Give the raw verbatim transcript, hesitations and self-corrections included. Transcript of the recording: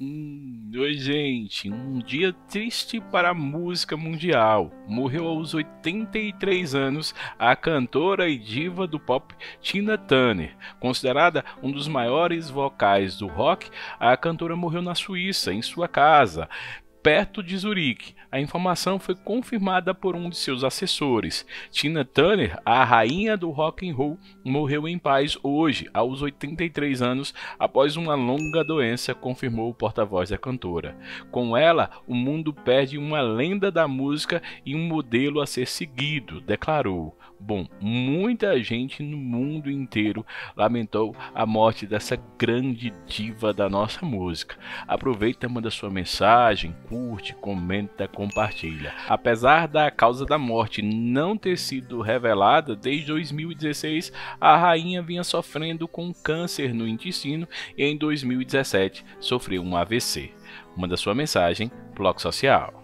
Hum, oi, gente. Um dia triste para a música mundial. Morreu aos oitenta e três anos a cantora e diva do pop Tina Turner. Considerada um dos maiores vocais do rock, a cantora morreu na Suíça, em sua casa, perto de Zurique. A informação foi confirmada por um de seus assessores. Tina Turner, a rainha do rock and roll, morreu em paz hoje, aos oitenta e três anos, após uma longa doença, confirmou o porta-voz da cantora. Com ela, o mundo perde uma lenda da música e um modelo a ser seguido, declarou. Bom, muita gente no mundo inteiro lamentou a morte dessa grande diva da nossa música. Aproveita, manda sua mensagem, curte, comenta, compartilha. Apesar da causa da morte não ter sido revelada, desde dois mil e dezesseis a rainha vinha sofrendo com câncer no intestino e em dois mil e dezessete sofreu um A V C. Manda sua mensagem, Bloco Social.